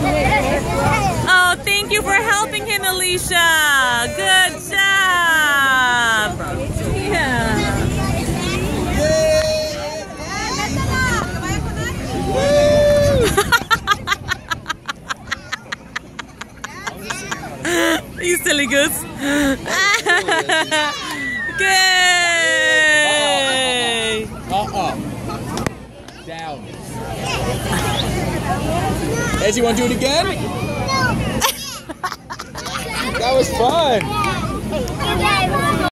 Oh, thank you for helping him, Elisha. Good job. Yeah. You silly goose. Good. Down. Ezzy, you want to do it again? No. That was fun.